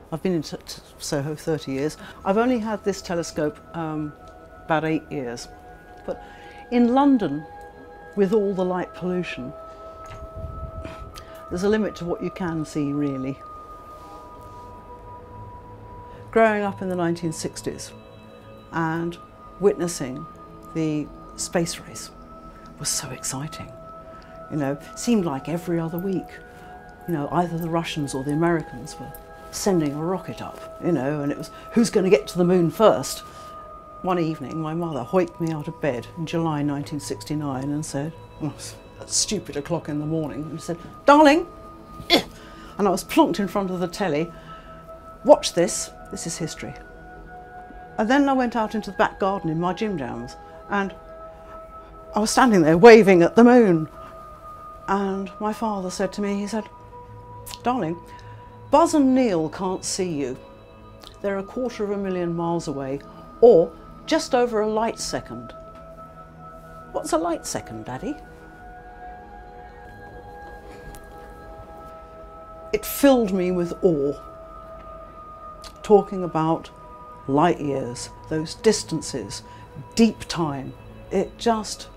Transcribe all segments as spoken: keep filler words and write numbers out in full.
I've been in t t Soho thirty years. I've only had this telescope um, about eight years. But in London, with all the light pollution, there's a limit to what you can see, really. Growing up in the nineteen sixties and witnessing the space race was so exciting. You know, it seemed like every other week, you know, either the Russians or the Americans were sending a rocket up, you know, and it was who's going to get to the moon first. One evening, my mother hoiked me out of bed in July nineteen sixty-nine and said, oh, at stupid o'clock in the morning, and said, "Darling," and I was plonked in front of the telly. "Watch this, this is history." And then I went out into the back garden in my gym jams, and I was standing there waving at the moon. And my father said to me, he said, "Darling, Buzz and Neil can't see you. They're a quarter of a million miles away, or just over a light second." "What's a light second, Daddy?" It filled me with awe, talking about light years, those distances, deep time. It just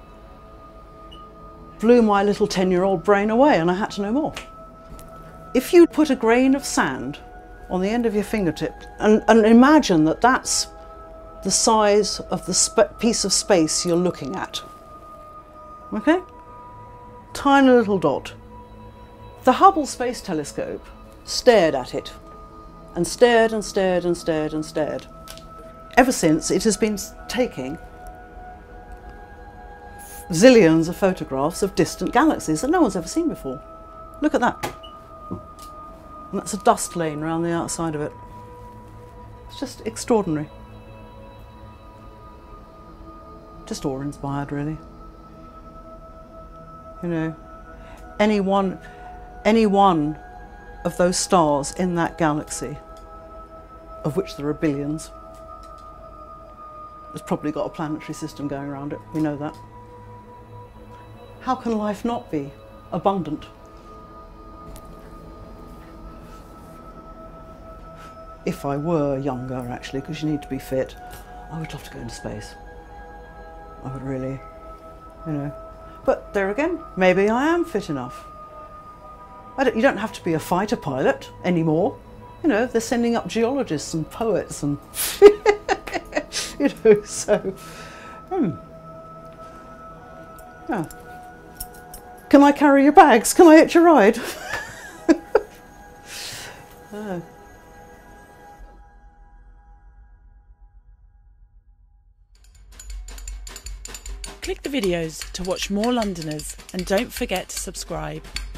blew my little ten-year-old brain away, and I had to know more. If you put a grain of sand on the end of your fingertip and, and imagine that that's the size of the sp piece of space you're looking at, okay? Tiny little dot. The Hubble Space Telescope stared at it and stared and stared and stared and stared. Ever since, it has been taking zillions of photographs of distant galaxies that no one's ever seen before. Look at that. And that's a dust lane around the outside of it. It's just extraordinary. Just awe-inspired, really. You know, any one, any one of those stars in that galaxy, of which there are billions, has probably got a planetary system going around it. We know that. How can life not be abundant? If I were younger, actually, because you need to be fit, I would love to go into space. I would really, you know. But there again, maybe I am fit enough. I don't, you don't have to be a fighter pilot anymore. You know, they're sending up geologists and poets and, you know, so, hmm. Yeah. Can I carry your bags? Can I hitch a ride? Oh. Click the videos to watch more Londoners, and don't forget to subscribe.